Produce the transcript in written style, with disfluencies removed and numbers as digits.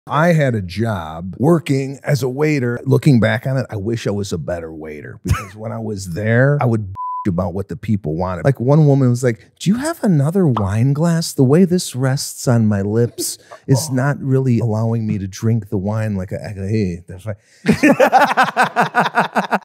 I had a job working as a waiter. Looking back on it, I wish I was a better waiter because when I was there, I would about what the people wanted. Like one woman was like, "Do you have another wine glass? The way this rests on my lips is not really allowing me to drink the wine like a hey."